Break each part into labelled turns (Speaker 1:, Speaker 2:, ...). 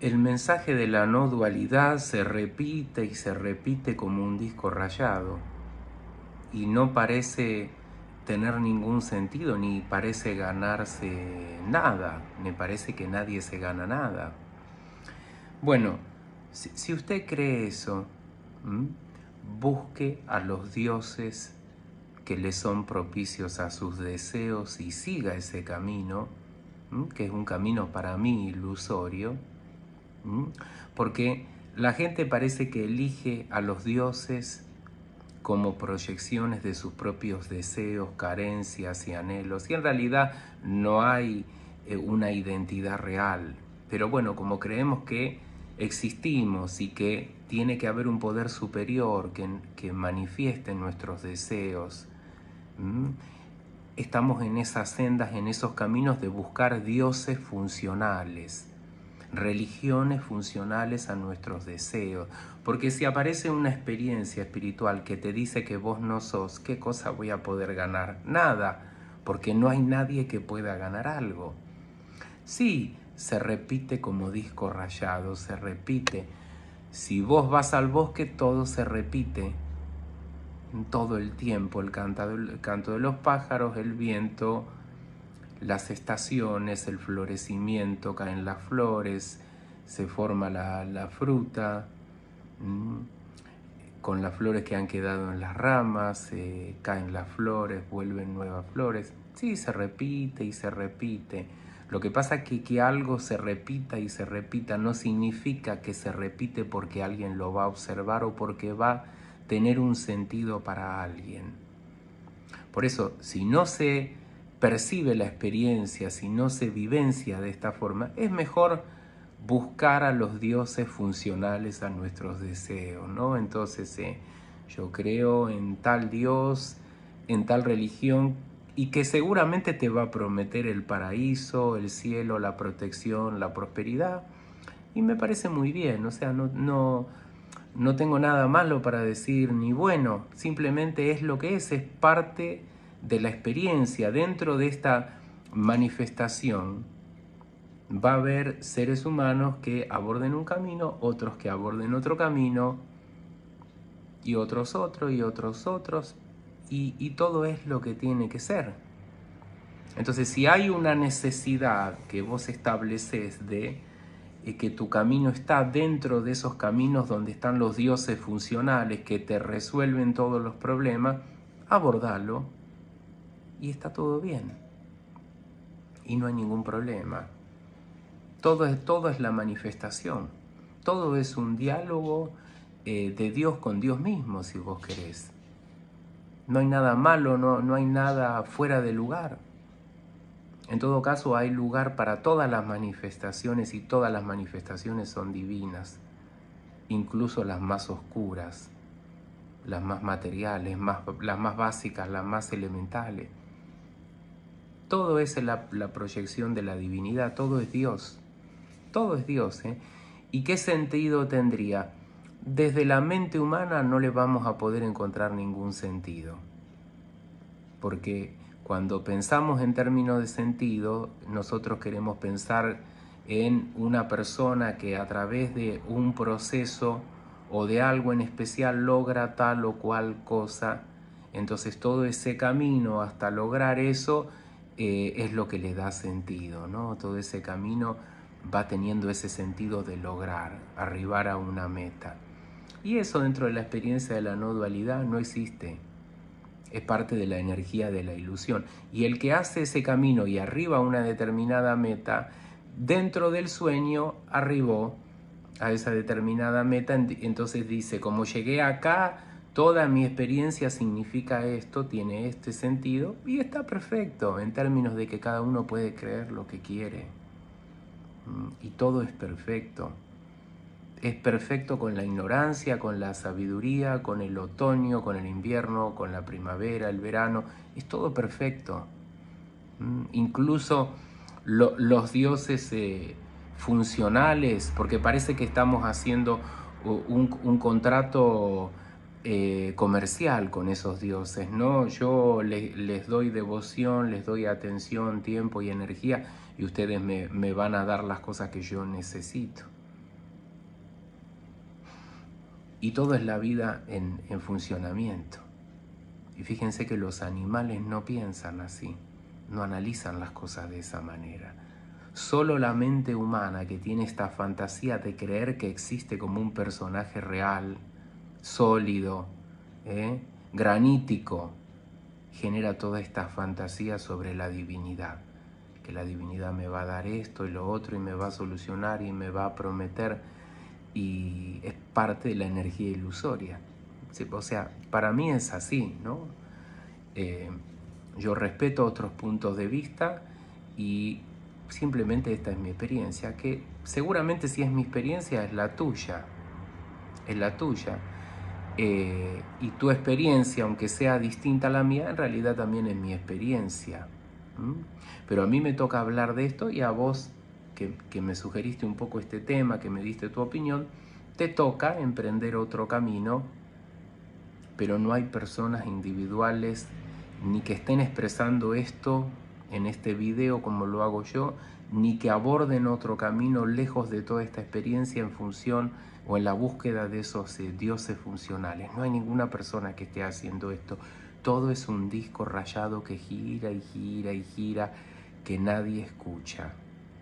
Speaker 1: El mensaje de la no dualidad se repite y se repite como un disco rayado y no parece tener ningún sentido, ni parece ganarse nada, me parece que nadie se gana nada. Bueno, si usted cree eso, busque a los dioses que le son propicios a sus deseos y siga ese camino, que es un camino para mí ilusorio, porque la gente parece que elige a los dioses como proyecciones de sus propios deseos, carencias y anhelos, y en realidad no hay una identidad real. Pero bueno, como creemos que existimos y que tiene que haber un poder superior que manifieste nuestros deseos, estamos en esas sendas, en esos caminos de buscar dioses funcionales, religiones funcionales a nuestros deseos. Porque si aparece una experiencia espiritual que te dice que vos no sos, ¿qué cosa voy a poder ganar? Nada, porque no hay nadie que pueda ganar algo. Sí, se repite como disco rayado, se repite. Si vos vas al bosque, todo se repite todo el tiempo, el canto de los pájaros, el viento, las estaciones, el florecimiento, caen las flores, se forma la fruta, con las flores que han quedado en las ramas, caen las flores, vuelven nuevas flores. Sí, se repite y se repite. Lo que pasa es que algo se repita y se repita no significa que se repite porque alguien lo va a observar o porque va a tener un sentido para alguien. Por eso, si no se percibe la experiencia, si no se vivencia de esta forma, es mejor buscar a los dioses funcionales a nuestros deseos, ¿no? Entonces, yo creo en tal Dios, en tal religión, y que seguramente te va a prometer el paraíso, el cielo, la protección, la prosperidad, y me parece muy bien, o sea, no tengo nada malo para decir ni bueno, simplemente es lo que es parte de la experiencia. Dentro de esta manifestación va a haber seres humanos que aborden un camino, otros que aborden otro camino, y otros otros, y otros otros, y todo es lo que tiene que ser. Entonces, si hay una necesidad que vos estableces de que tu camino está dentro de esos caminos donde están los dioses funcionales que te resuelven todos los problemas, abordalo y está todo bien. Y no hay ningún problema. Todo es la manifestación. Todo es un diálogo de Dios con Dios mismo, si vos querés. No hay nada malo, no hay nada fuera de lugar. En todo caso, hay lugar para todas las manifestaciones y todas las manifestaciones son divinas, incluso las más oscuras, las más materiales, las más básicas, las más elementales. Todo es la proyección de la divinidad, todo es Dios. Todo es Dios, ¿eh? ¿Y qué sentido tendría? Desde la mente humana no le vamos a poder encontrar ningún sentido, porque cuando pensamos en términos de sentido, nosotros queremos pensar en una persona que a través de un proceso o de algo en especial logra tal o cual cosa. Entonces todo ese camino hasta lograr eso es lo que le da sentido, ¿no? Todo ese camino va teniendo ese sentido de lograr, arribar a una meta. Y eso dentro de la experiencia de la no dualidad no existe. Es parte de la energía de la ilusión. Y el que hace ese camino y arriba a una determinada meta, dentro del sueño arribó a esa determinada meta, entonces dice, como llegué acá, toda mi experiencia significa esto, tiene este sentido, y está perfecto en términos de que cada uno puede creer lo que quiere. Y todo es perfecto. Es perfecto con la ignorancia, con la sabiduría, con el otoño, con el invierno, con la primavera, el verano. Es todo perfecto. Incluso los dioses funcionales, porque parece que estamos haciendo un contrato comercial con esos dioses, ¿no? Yo les doy devoción, les doy atención, tiempo y energía, y ustedes me van a dar las cosas que yo necesito. Y todo es la vida en funcionamiento. Y fíjense que los animales no piensan así, no analizan las cosas de esa manera. Solo la mente humana, que tiene esta fantasía de creer que existe como un personaje real, sólido, granítico, genera toda esta fantasía sobre la divinidad. Que la divinidad me va a dar esto y lo otro y me va a solucionar y me va a prometer. Y es parte de la energía ilusoria. O sea, para mí es así, ¿no? Yo respeto otros puntos de vista y simplemente esta es mi experiencia, que seguramente si es mi experiencia es la tuya, es la tuya. Y tu experiencia, aunque sea distinta a la mía, en realidad también es mi experiencia. Pero a mí me toca hablar de esto y a vos, que me sugeriste un poco este tema, que me diste tu opinión, te toca emprender otro camino, pero no hay personas individuales ni que estén expresando esto en este video como lo hago yo, ni que aborden otro camino lejos de toda esta experiencia en función o en la búsqueda de esos dioses funcionales. No hay ninguna persona que esté haciendo esto. Todo es un disco rayado que gira y gira y gira, que nadie escucha.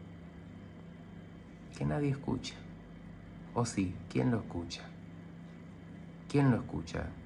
Speaker 1: Que nadie escucha. O sí, ¿quién lo escucha? ¿Quién lo escucha?